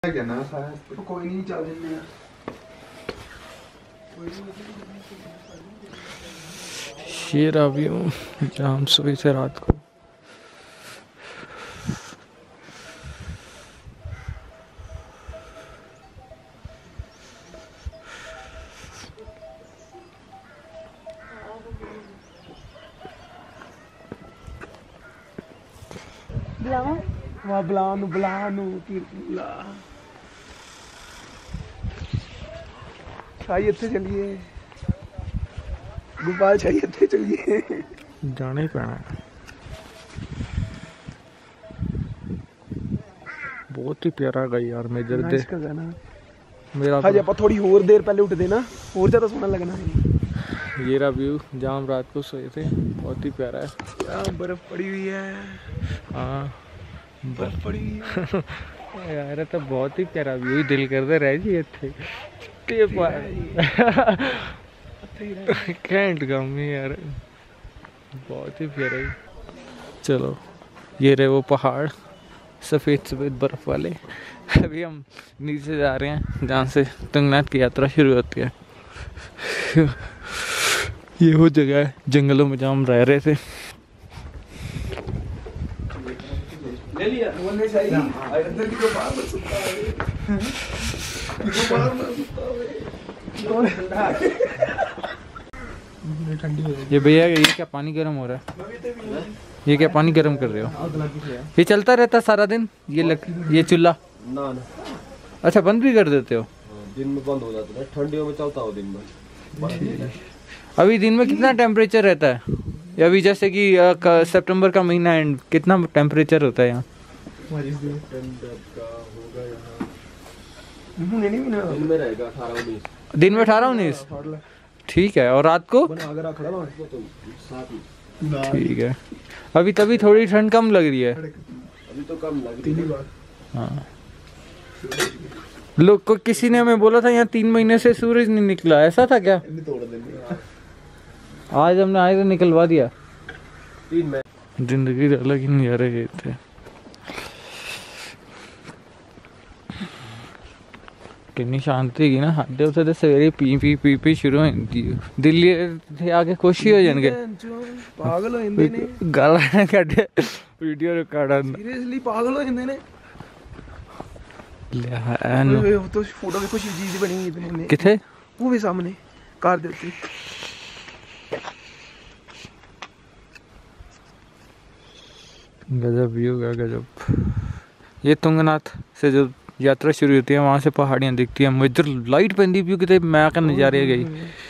कहना तो कोई नहीं चल जन्ने ये रहा व्यू जहाँ हम सोए थे रात को। चाहिए थे चलिए गोपाल चाहिए थे चलिए जाना ही पैना है। बहुत ही प्यारा गई यार मेजर दे मेरा हाँ आप थोड़ी और देर पहले उठते ना और ज़्यादा सोना लगना है। ये रहा व्यू जहाँ हम रात को सोए थे, बहुत ही प्यारा है। यहाँ बर्फ पड़ी हुई है। हाँ बर्फ पड़ी हुई है यार तो बहुत ही प्यारा व्यू, दिल करते रह जी थे कैंट कम यार, बहुत ही प्यारा ही। चलो ये रहे वो पहाड़ सफ़ेद सफ़ेद बर्फ़ वाले। अभी हम नीचे जा रहे हैं जहाँ से तुंगनाथ की यात्रा शुरू होती है। ये वो जगह है जंगलों में जहाँ हम रह रहे थे। ले लिया बोलने चाहिए अंदर की तो बाहर मत सुनता है बाहर मत सुनता है कौन ठंडा ठंडी हो रही ये भैया ये क्या पानी गर्म हो रहा है? ये क्या पानी गर्म कर रहे हो? ये चलता रहता सारा दिन ये चूल्हा? ना अच्छा बंद भी कर देते हो? दिन में बंद हो जाता है, ठंडियों में चलता हो दिन में। अभी दिन में कितना टेम्परेचर रहता है? अभी जैसे कि सितंबर का महीना एंड कितना टेम्परेचर होता है यहाँ? दिन में रहेगा 18-19। दिन में 18-19 ठीक है, और रात को? ठीक है, अभी तभी थोड़ी ठंड कम लग रही है। अभी तो कम लग रही है। हाँ लोग को किसी ने हमें बोला था यहाँ 3 महीने से सूरज नहीं निकला, ऐसा था क्या? आज हमने आए तो निकलवा दिया। 3 महीने जिंदगी अलग ही नजारे गए थे। कितनी शांति की ना, हाडे उसे तो सवेरे पी पी शुरू हो जाती है। दिल्ली थे आके खुशी हो जाएंगे, पागल हो जाते ने गाला काटे वीडियो रिकॉर्ड सीरियसली पागल हो जाते ने। ले तो फोटो देखो शिव जी बनी हुई है किथे वो भी सामने कार देती। गजब व्यू का गजब। ये तुंगनाथ से जो यात्रा शुरू होती है वहाँ से पहाड़ियाँ दिखती हैं। मुझे लाइट पैंदी व्यू कितने मैं का नज़ारे गई।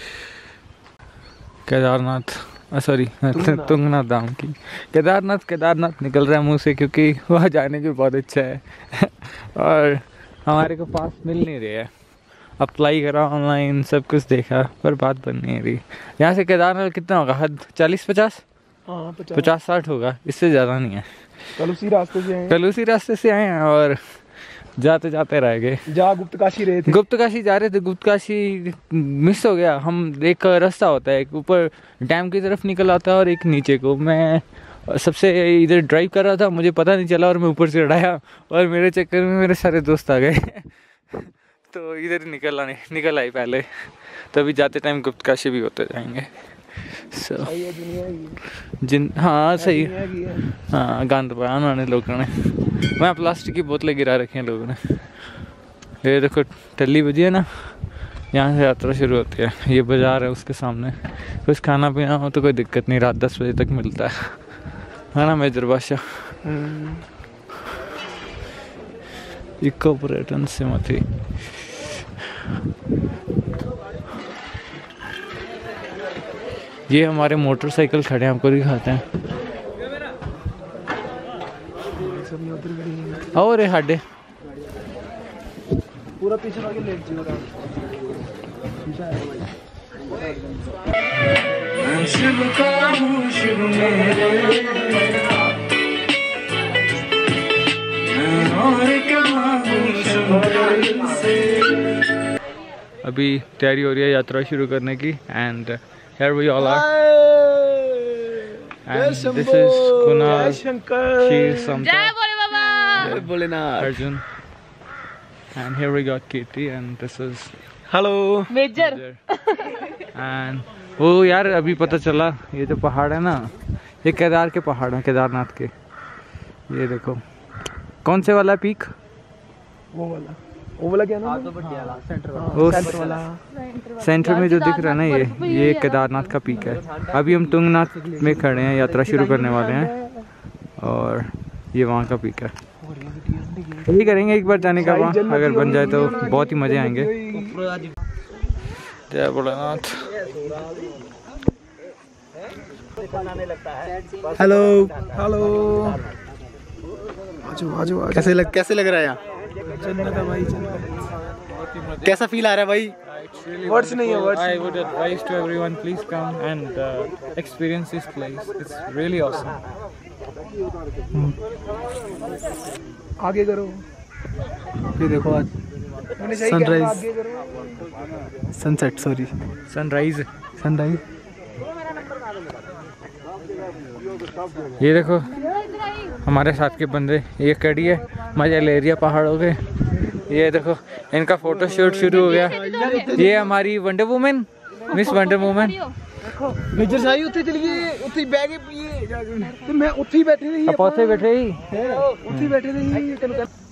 केदारनाथ सॉरी तुंगनाथ धाम की केदारनाथ निकल रहा है मुँह से, क्योंकि वहाँ जाने की बहुत इच्छा है और हमारे को पास मिल नहीं रही है। अप्लाई करा ऑनलाइन, सब कुछ देखा पर बात बन नहीं रही। यहाँ से केदारनाथ कितना होगा? हद 40-50? हाँ 50-60 होगा, इससे ज़्यादा नहीं है। कल उसी रास्ते से आए हैं और जाते जाते रह गए। गुप्त काशी रहे थे, गुप्त काशी जा रहे थे, गुप्त काशी मिस हो गया। हम एक रास्ता होता है, एक ऊपर डैम की तरफ निकल आता है और एक नीचे को। मैं सबसे इधर ड्राइव कर रहा था, मुझे पता नहीं चला और मैं ऊपर से चढ़ाया और मेरे चक्कर में मेरे सारे दोस्त आ गए तो इधर निकल आई पहले। तभी जाते टाइम गुप्त काशी भी होते जाएंगे। हाँ सही, हाँ गंद पाया उन्होंने लोगों ने। मैं प्लास्टिक की बोतलें गिरा रखी हैं लोगों ने। ये देखो टल्ली बजी है ना, यहाँ से यात्रा शुरू होती है। ये बाजार है उसके सामने, कुछ खाना पीना हो तो कोई दिक्कत नहीं, रात 10 बजे तक मिलता है ना मेजर बादशाह। इको पर्यटन से मथी ये हमारे मोटरसाइकिल खड़े हैं, आपको दिखाते हैं। और ये हाडे पूरा पीछे आगे लेट जाओ। अभी तैयारी हो रही है यात्रा शुरू करने की। And here we all are and this is Kunal, she is Samta, Bholenath, Arjun, And here we got Katie and this is hello major. and वो यार अभी पता चला ये जो पहाड़ है ना ये केदार के पहाड़ हैं, केदारनाथ के। ये देखो कौन से वाला पीक? वो वाला क्या नाम है? वो सेंटर में जो दिख रहा है ना ये केदारनाथ का पीक है। अभी हम तुंगनाथ में खड़े हैं, यात्रा शुरू करने वाले हैं और ये वहाँ का पीक है। यही करेंगे एक बार जाने का वहाँ, अगर बन जाए तो बहुत ही मज़े आएंगे। जय भोलेनाथ। हेलो हेलो आजो कैसे लग रहा है यहाँ? जन्नत है भाई, जन्नत। कैसा फील आ रहा है भाई? वर्ड्स नहीं है, words. I would advise to everyone, please come and experience this place. It's really awesome. आगे करो। ये देखो आज sunrise, sunset, sorry sunrise. Sunrise. ये देखो हमारे साथ के बंदे, ये कड़ी है, मजा ले रही है पहाड़ों के। ये देखो इनका फोटो शूट शुरू हो गया। ये हमारी wonder women, miss wonder women. Major Sahi उत्थे चली गई, उत्थे बैठ के पिए जाके। मैं उत्थे ही बैठी रही। आप उत्थे बैठे ही? उत्थे ही बैठी रही।